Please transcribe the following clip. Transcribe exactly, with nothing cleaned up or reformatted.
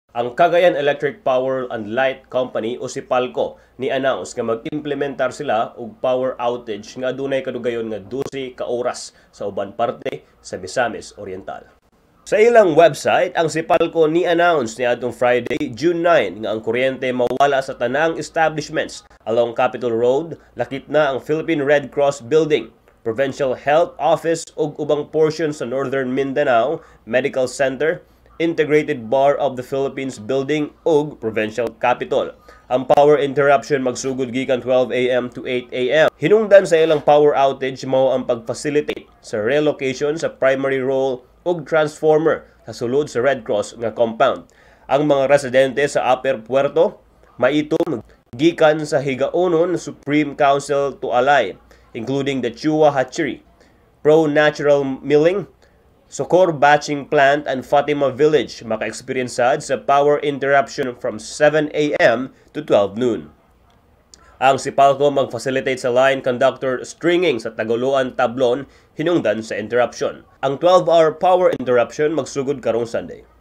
Ang Cagayan Electric Power and Light Company o Sipalco ni-announce nga mag-implementar sila og power outage nga adunay kadugayon nga dose ka oras sa uban parte sa Misamis Oriental. Sa ilang website, ang Sipalco ni-announce niadtong Friday, June nine nga ang kuryente mawala sa tanang establishments along Capitol Road, lakip na ang Philippine Red Cross Building, Provincial Health Office ug ubang portion sa Northern Mindanao Medical Center, Integrated Bar of the Philippines Building ug Provincial Capitol. Ang power interruption magsugod gikan twelve a m to eight a m Hinungdan sa ilang power outage mao ang pag-facilitate sa relocation sa primary role ug transformer sa sulod sa Red Cross nga compound. Ang mga residente sa Upper Puerto maitom gikan sa higaunon Supreme Council to Alay, including the Chua Hatchery, Pro Natural Milling, Socor Batching Plant and Fatima Village maka-experience sad sa power interruption from seven a m to twelve noon. Ang Sipalco mag-facilitate sa line conductor stringing sa Taguluan Tablon hinungdan sa interruption. Ang twelve hour power interruption magsugod karong Sunday.